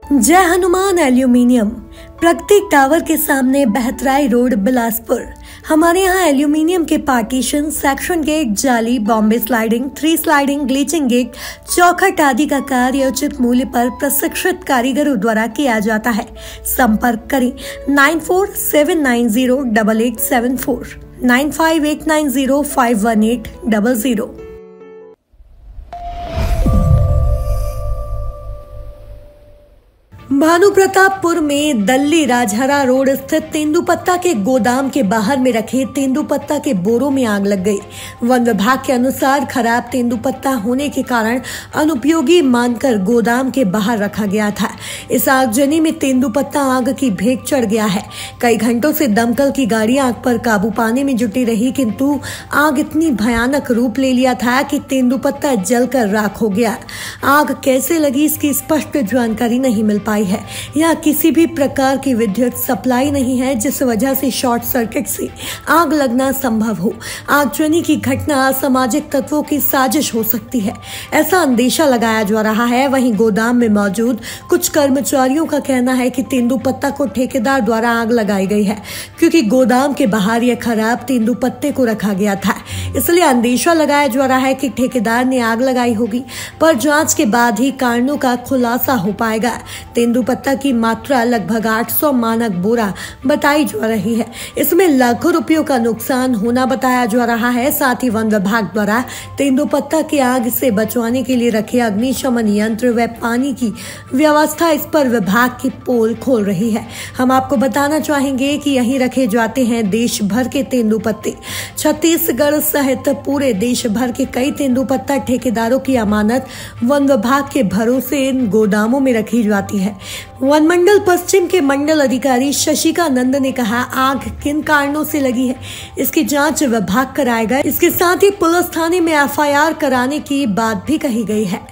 जय हनुमान एल्यूमिनियम, प्रगति टावर के सामने बहतराई रोड, बिलासपुर। हमारे यहाँ एल्यूमिनियम के पार्टीशन, सेक्शन गेट, जाली, बॉम्बे स्लाइडिंग, 3 स्लाइडिंग, ग्लीचिंग गेट, चौखट आदि का कार्य उचित मूल्य पर प्रशिक्षित कारीगरों द्वारा किया जाता है। संपर्क करें 9479088874, 9589051800। भानुप्रतापपुर में दल्ली राजहरा रोड स्थित तेंदुपत्ता के गोदाम के बाहर में रखे तेंदुपत्ता के बोरों में आग लग गई। वन विभाग के अनुसार खराब तेंदुपत्ता होने के कारण अनुपयोगी मानकर गोदाम के बाहर रखा गया था। इस आगजनी में तेंदुपत्ता आग की भेंट चढ़ गया है। कई घंटों से दमकल की गाड़ी आग पर काबू पाने में जुटी रही, किंतु आग इतनी भयानक रूप ले लिया था कि तेंदुपत्ता जलकर राख हो गया। आग कैसे लगी इसकी स्पष्ट जानकारी नहीं मिल पाई है। यहाँ किसी भी प्रकार की विद्युत सप्लाई नहीं है, जिस वजह से शॉर्ट सर्किट से आग लगना संभव हो। आगजनी की घटना असामाजिक तत्वों की साजिश हो सकती है, ऐसा अंदेशा लगाया जा रहा है। वहीं गोदाम में मौजूद कुछ कर्मचारियों का कहना है कि तेंदुपत्ता को ठेकेदार द्वारा आग लगाई गई है, क्योंकि गोदाम के बाहर यह खराब तेंदुपत्ते को रखा गया था। इसलिए अंदेशा लगाया जा रहा है कि ठेकेदार ने आग लगाई होगी, पर जांच के बाद ही कारणों का खुलासा हो पाएगा। तेंदुपत्ता की मात्रा लगभग 800 मानक बोरा बताई जा रही है। इसमें लाखों रुपयों का नुकसान होना बताया जा रहा है। साथ ही वन विभाग द्वारा तेंदुपत्ता की आग से बचवाने के लिए रखे अग्निशमन यंत्र व पानी की व्यवस्था, इस पर विभाग की पोल खोल रही है। हम आपको बताना चाहेंगे कि यहीं रखे जाते हैं देश भर के तेंदुपत्ते। छत्तीसगढ़ सहित पूरे देश भर के कई तेंदुपत्ता ठेकेदारों की अमानत वन विभाग के भरोसे इन गोदामों में रखी जाती है। वन मंडल पश्चिम के मंडल अधिकारी शशिका नंद ने कहा, आग किन कारणों से लगी है इसकी जांच विभाग कराएगा। इसके साथ ही पुलिस थाने में एफआईआर कराने की बात भी कही गई है।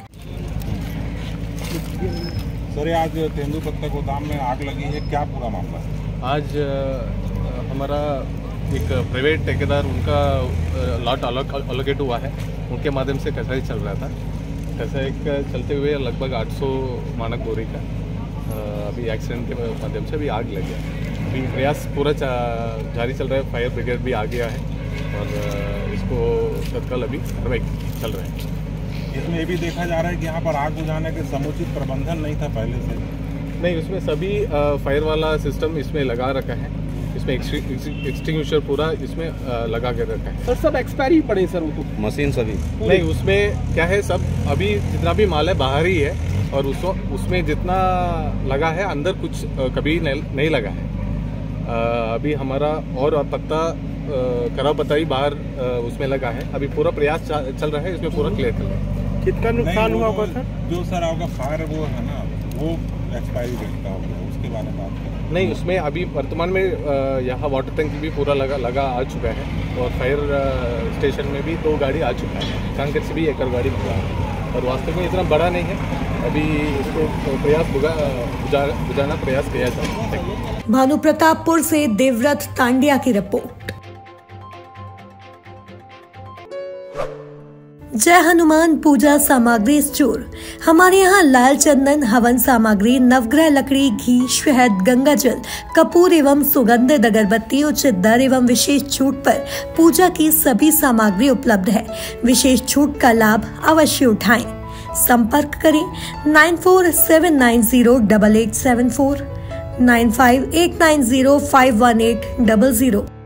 सर, आज तेंदुपत्ता गोदाम में आग लगी है, क्या पूरा मामला है? आज हमारा एक प्राइवेट ठेकेदार, उनका लॉट अलोकेट हुआ है, उनके माध्यम से कसाई चल रहा था। कसाई चलते हुए लगभग 800 मानक बोरी का अभी एक्सीडेंट के माध्यम से भी आग लग गया। अभी प्रयास पूरा जारी चल रहा है, फायर ब्रिगेड भी आ गया है और इसको तत्काल अभी कार्रवाई चल रहा है। इसमें ये भी देखा जा रहा है कि यहाँ पर आग बुझाने के समुचित प्रबंधन नहीं था पहले से। नहीं, उसमें सभी फायर वाला सिस्टम इसमें लगा रखा है। इसमें एक्सटिंग्विशर पूरा इसमें लगा कर रखा है। सर, सब एक्सपायरी पड़े सर, वो मशीन सभी नहीं। उसमें क्या है, सब अभी जितना भी माल है बाहर ही है और उसमें जितना लगा है अंदर कुछ कभी नहीं लगा है। अभी हमारा और पत्ता खराब पत्ता ही बाहर उसमें लगा है। अभी पूरा प्रयास चल रहा है, इसमें पूरा क्लियर कर रहे हैं। कितना नुकसान हुआ होगा सर? जो सर आपका फायर वो है ना, वो एक्सपायरी डेट का होगा, उसके बारे में बात करें। नहीं, उसमें अभी वर्तमान में यहाँ वाटर टैंक भी पूरा लगा आ चुका है और फायर स्टेशन में भी 2 गाड़ी आ चुका है। कांकेर से भी 1 गाड़ी मंगा है और वास्तव में इतना बड़ा नहीं है। अभी इसको बुझाना प्रयास किया जाए। भानुप्रतापपुर से देवव्रत तांडिया की रिपोर्ट। जय हनुमान पूजा सामग्री स्टोर। हमारे यहाँ लाल चंदन, हवन सामग्री, नवग्रह लकड़ी, घी, शहद, गंगा जल, कपूर एवं सुगंधित अगरबत्ती उचित दर एवं विशेष छूट पर पूजा की सभी सामग्री उपलब्ध है। विशेष छूट का लाभ अवश्य उठाएं। संपर्क करें 9479088874, 9589051800।